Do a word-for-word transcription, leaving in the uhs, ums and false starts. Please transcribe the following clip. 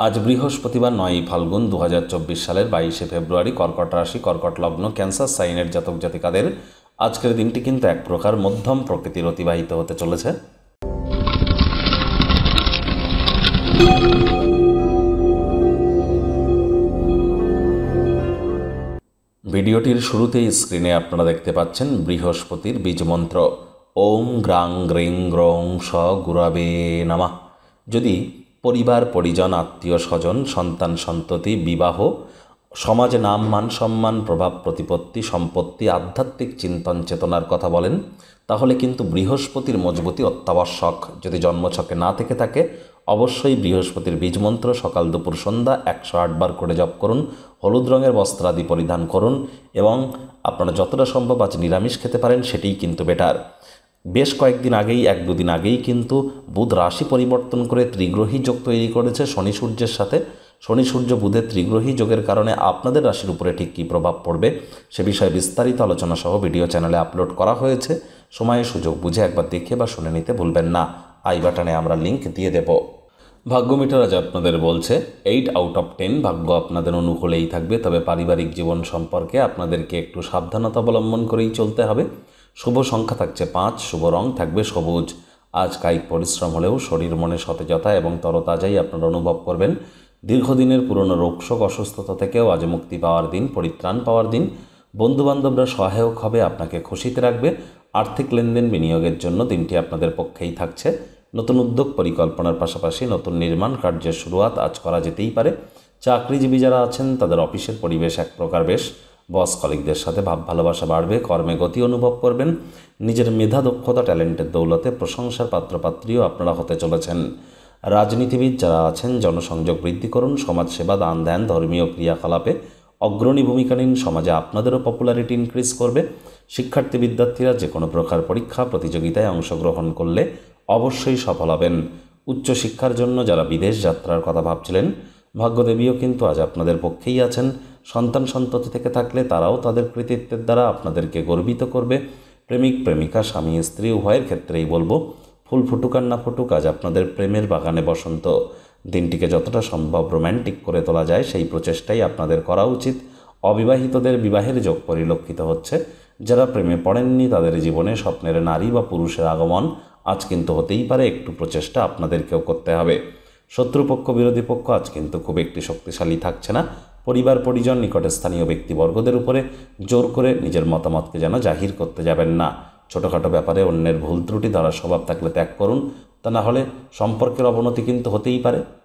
আজ বৃহস্পতিবার নয়ই ফাল্গুন দু হাজার চব্বিশ সালের বাইশে ফেব্রুয়ারি কর্কট রাশি কর্কট লগ্ন ক্যান্সার সাইনের জাতক জাতিকাদের আজকের দিনটি কিন্তু এক প্রকার মধ্যম প্রকৃতির অতিবাহিত হতে চলেছে। ভিডিওটির শুরুতেই স্ক্রিনে আপনারা দেখতে পাচ্ছেন বৃহস্পতির বীজমন্ত্র ওম গ্রাং গ্রিং গ্রং স গুরাবে নমঃ। যদি পরিবার পরিজন আত্মীয় স্বজন সন্তান সন্ততি বিবাহ সমাজে নাম মান সম্মান প্রভাব প্রতিপত্তি সম্পত্তি আধ্যাত্মিক চিন্তন চেতনার কথা বলেন তাহলে কিন্তু বৃহস্পতির মজবুতি অত্যাবশ্যক। যদি জন্মছকে না থেকে থাকে অবশ্যই বৃহস্পতির বীজমন্ত্র সকাল দুপুর সন্ধ্যা একশো আট বার করে জপ করুন, হলুদ রঙের বস্ত্রাদি পরিধান করুন এবং আপনারা যতটা সম্ভব আজ নিরামিষ খেতে পারেন সেটিই কিন্তু বেটার। বেশ কয়েকদিন আগেই এক দুদিন আগেই কিন্তু বুধ রাশি পরিবর্তন করে ত্রিগ্রহী যোগ তৈরি করেছে শনি সূর্যের সাথে। শনি সূর্য বুধের ত্রিগ্রহী যোগের কারণে আপনাদের রাশির উপরে ঠিক কী প্রভাব পড়বে সে বিষয়ে বিস্তারিত আলোচনা সহ ভিডিও চ্যানেলে আপলোড করা হয়েছে। সময়ে সুযোগ বুঝে একবার দেখে বা শুনে নিতে ভুলবেন না। আই বাটনে আমরা লিঙ্ক দিয়ে দেব। ভাগ্য মিটার আজ আপনাদের বলছে এইট আউট অফ টেন ভাগ্য আপনাদের অনুকূলেই থাকবে, তবে পারিবারিক জীবন সম্পর্কে আপনাদেরকে একটু সাবধানতা অবলম্বন করেই চলতে হবে। শুভ সংখ্যা থাকছে পাঁচ, শুভ রং থাকবে সবুজ। আজ কায়িক পরিশ্রম হলেও শরীর মনে সতেজতা এবং তরতাজাই আপনারা অনুভব করবেন। দীর্ঘদিনের পুরনো রোগশোক অসুস্থতা থেকেও আজ মুক্তি পাওয়ার দিন, পরিত্রাণ পাওয়ার দিন। বন্ধুবান্ধবরা সহায়ক হবে, আপনাকে খুশিতে রাখবে। আর্থিক লেনদেন বিনিয়োগের জন্য দিনটি আপনাদের পক্ষেই থাকছে। নতুন উদ্যোগ পরিকল্পনার পাশাপাশি নতুন নির্মাণ কার্যের শুরুয়াত আজ করা যেতেই পারে। চাকরিজীবী যারা আছেন তাদের অফিসের পরিবেশ এক প্রকার বেশ। বস কলিগদের সাথে ভাব ভালোবাসা বাড়বে, কর্মে গতি অনুভব করবেন। নিজের মেধা দক্ষতা ট্যালেন্টের দৌলতে প্রশংসার পাত্রপাত্রীও আপনারা হতে চলেছেন। রাজনীতিবিদ যারা আছেন জনসংযোগ বৃদ্ধি করুন, সমাজসেবা দান ধ্যান ধর্মীয় ক্রিয়াকলাপে অগ্রণী ভূমিকা নিন, সমাজে আপনাদেরও পপুলারিটি ইনক্রিজ করবে। শিক্ষার্থী বিদ্যার্থীরা যে কোনো প্রকার পরীক্ষা প্রতিযোগিতায় অংশগ্রহণ করলে অবশ্যই সফল হবেন। উচ্চশিক্ষার জন্য যারা বিদেশ যাত্রার কথা ভাবছিলেন ভাগ্যদেবীও কিন্তু আজ আপনাদের পক্ষেই আছেন। সন্তান সন্ততি থেকে থাকলে তারাও তাদের কৃতিত্বের দ্বারা আপনাদেরকে গর্বিত করবে। প্রেমিক প্রেমিকা স্বামী স্ত্রী উভয়ের ক্ষেত্রেই বলবো ফুল ফুটুক আর না ফুটুক আজ আপনাদের প্রেমের বাগানে বসন্ত। দিনটিকে যতটা সম্ভব রোম্যান্টিক করে তোলা যায় সেই প্রচেষ্টাই আপনাদের করা উচিত। অবিবাহিতদের বিবাহের যোগ পরিলক্ষিত হচ্ছে। যারা প্রেমে পড়েননি তাদের জীবনে স্বপ্নের নারী বা পুরুষের আগমন আজ কিন্তু হতেই পারে। একটু প্রচেষ্টা আপনাদেরকেও করতে হবে। শত্রুপক্ষ বিরোধী পক্ষ আজ কিন্তু খুব একটি শক্তিশালী থাকছে না। পরিবার পরিজন নিকটে স্থানীয় ব্যক্তিবর্গদের উপরে জোর করে নিজের মতামতকে যেন জাহির করতে যাবেন না। ছোটোখাটো ব্যাপারে অন্যের ভুল ত্রুটি ধরার স্বভাব থাকলে ত্যাগ করুন, তা না হলে সম্পর্কের অবনতি কিন্তু হতেই পারে।